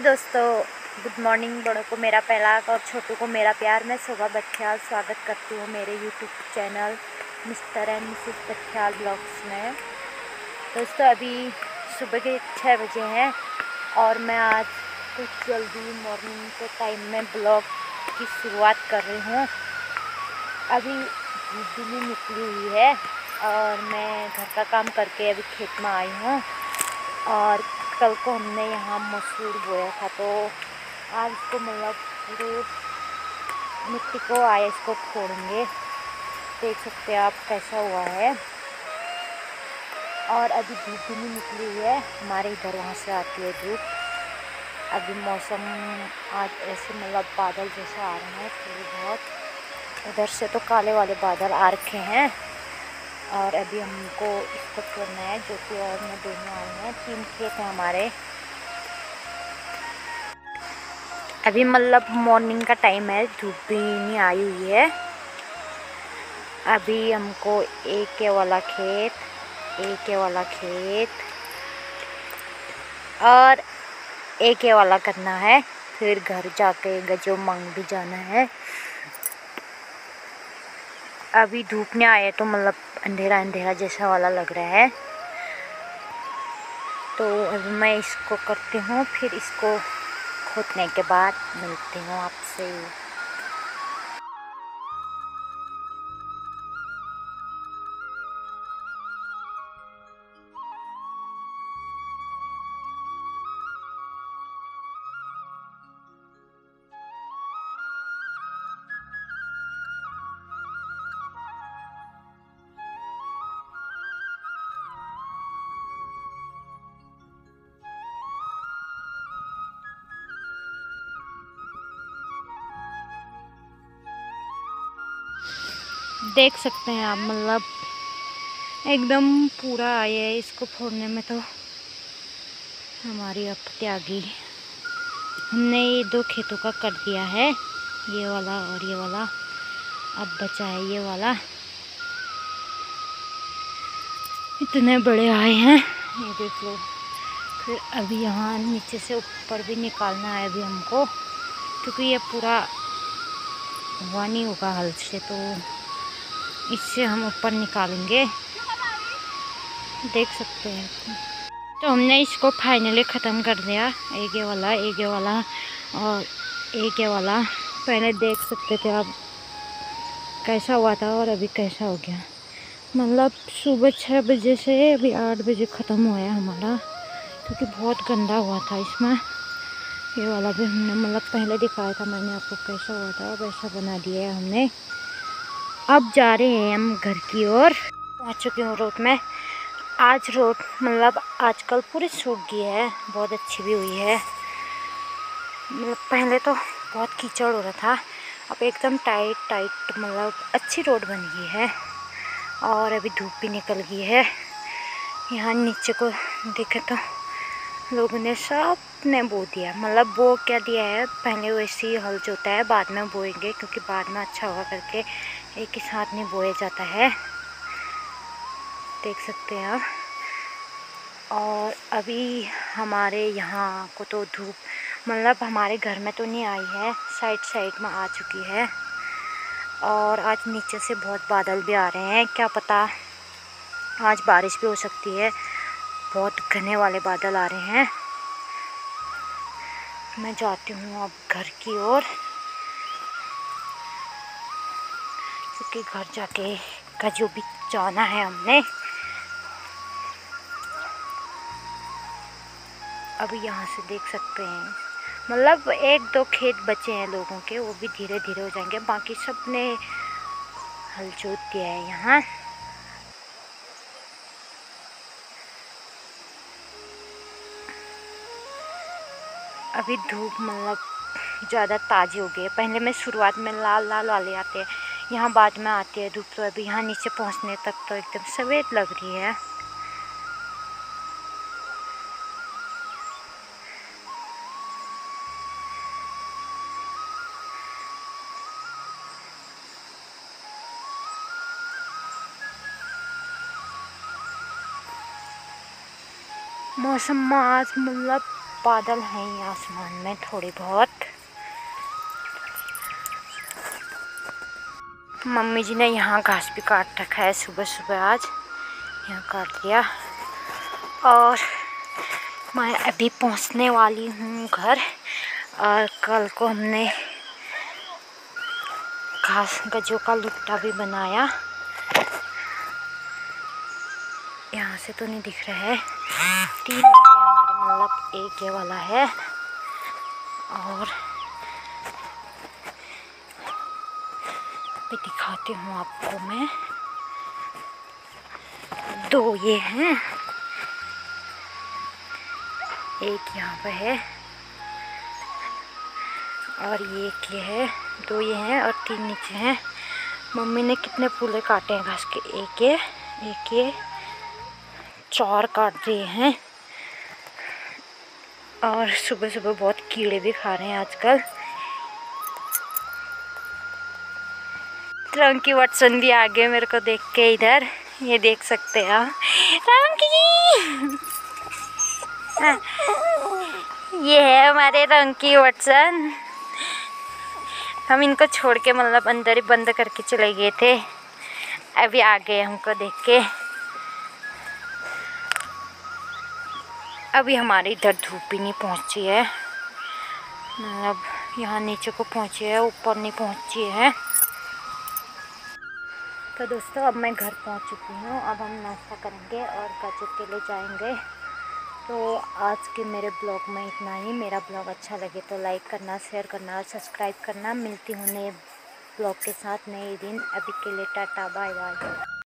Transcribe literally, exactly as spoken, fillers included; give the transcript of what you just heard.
दोस्तों, good morning. बड़ों को मेरा पहला और छोटू को मेरा प्यार। मैं शोभा बख्याल स्वागत करती हूँ मेरे YouTube channel mister and Mrs बख्याल ब्लॉग्स में। दोस्तों, अभी सुबह के छः बजे हैं और मैं आज कुछ जल्दी मॉर्निंग के टाइम में ब्लॉग की शुरुआत कर रही हूँ। अभी धूप भी नहीं निकली हुई है और मैं घर का काम करके अभी खेत में आई हूँ। और कल को हमने यहाँ मसूर बोया था, तो आज इसको मतलब पूरे मिट्टी को आए इसको फोड़ेंगे। देख सकते हैं आप कैसा हुआ है। और अभी धूप भी नहीं निकली हुई है हमारे इधर, वहाँ से आती है धूप। अभी मौसम आज ऐसे मतलब बादल जैसे आ रहे हैं थोड़े बहुत। उधर से तो काले वाले बादल आ रखे हैं। और अभी हमको इसको छोड़ना है, जो कि और मैं दोनों आए हैं। तीन खेत हैं हमारे। अभी मतलब मॉर्निंग का टाइम है, धूप भी नहीं आई हुई है। अभी हमको एक ये वाला खेत, एक ये वाला खेत और एक ये वाला करना है। फिर घर जाके गजो मंग भी जाना है। अभी धूप नहीं आए तो मतलब अंधेरा अंधेरा जैसा वाला लग रहा है। तो अभी मैं इसको करती हूँ, फिर इसको खोदने के बाद मिलती हूँ आपसे। देख सकते हैं आप, मतलब एकदम पूरा आया है। इसको फोड़ने में तो हमारी अब त्यागी। हमने ये दो खेतों का कर दिया है, ये वाला और ये वाला। अब बचा है ये वाला। इतने बड़े आए हैं, ये देख लो। फिर अभी यहाँ नीचे से ऊपर भी निकालना है अभी हमको, क्योंकि ये पूरा हुआ नहीं होगा हल से, तो इससे हम ऊपर निकालेंगे। देख सकते हैं। तो हमने इसको फाइनली ख़त्म कर दिया। एक ये वाला, एक ये वाला और एक ये वाला। पहले देख सकते थे आप कैसा हुआ था और अभी कैसा हो गया। मतलब सुबह छः बजे से अभी आठ बजे ख़त्म हुआ है हमारा, क्योंकि बहुत गंदा हुआ था इसमें। ये वाला भी हमने मतलब पहले दिखाया था मैंने आपको कैसा हुआ था, वैसा बना दिया है हमने। अब जा रहे हैं हम घर की ओर। पहुँच चुकी हूँ रोड में। आज रोड मतलब आजकल पूरी सूख गई है, बहुत अच्छी भी हुई है। मतलब पहले तो बहुत कीचड़ हो रहा था, अब एकदम टाइट टाइट मतलब अच्छी रोड बन गई है। और अभी धूप भी निकल गई है। यहाँ नीचे को देखे तो लोगों ने सब ने बो दिया। मतलब बो क्या दिया है, पहले वैसे ही हल जोता है, बाद में बोएंगे, क्योंकि बाद में अच्छा होगा करके एक ही साथ नहीं बोया जाता है। देख सकते हैं आप। और अभी हमारे यहाँ को तो धूप मतलब हमारे घर में तो नहीं आई है, साइड साइड में आ चुकी है। और आज नीचे से बहुत बादल भी आ रहे हैं, क्या पता आज बारिश भी हो सकती है। बहुत घने वाले बादल आ रहे हैं। मैं जाती हूँ अब घर की ओर, क्योंकि घर जाके का जो भी जाना है हमने। अभी यहाँ से देख सकते हैं, मतलब एक दो खेत बचे हैं लोगों के, वो भी धीरे धीरे हो जाएंगे। बाकी सब ने हल जोत दिया है यहाँ। अभी धूप मतलब ज़्यादा ताज़ी हो गई है। पहले में शुरुआत में लाल लाल वाले आते हैं, यहाँ बाद में आती है धूप। तो अभी यहाँ नीचे पहुँचने तक तो एकदम सफ़ेद लग रही है। मौसम में आज मतलब बादल हैं ही आसमान में थोड़ी बहुत। मम्मी जी ने यहाँ घास भी काट रखा है सुबह सुबह, आज यहाँ काट दिया। और मैं अभी पहुँचने वाली हूँ घर। और कल को हमने घास गज्जों का लुट्टा भी बनाया। यहाँ से तो नहीं दिख रहा है। तीन बजे हमारे मतलब एक ये वाला है। और भी दिखाती हूँ आपको मैं। दो ये हैं, एक यहाँ पे है और ये एक ये है। दो ये हैं और तीन नीचे हैं। मम्मी ने कितने फूले काटे हैं घास के, एक ये एक ये चार काट दिए हैं। और सुबह सुबह बहुत कीड़े भी खा रहे हैं आजकल। रंकी वटसन भी आ गए मेरे को देख के इधर, ये देख सकते हैं आप। रंकी हाँ, ये है हमारे रंकी वटसन। हम इनको छोड़ के मतलब अंदर ही बंद करके चले गए थे, अभी आ गए हमको देख के। अभी हमारे इधर धूप भी नहीं पहुंची है, मतलब यहाँ नीचे को पहुंची है, ऊपर नहीं पहुंची है। तो दोस्तों अब मैं घर पहुंच चुकी हूँ। अब हम नाश्ता करेंगे और गज्जू के लिए जाएंगे। तो आज के मेरे ब्लॉग में इतना ही। मेरा ब्लॉग अच्छा लगे तो लाइक करना, शेयर करना और सब्सक्राइब करना। मिलती हूँ नए ब्लॉग के साथ नए दिन। अभी के लिए टाटा बाय बाय।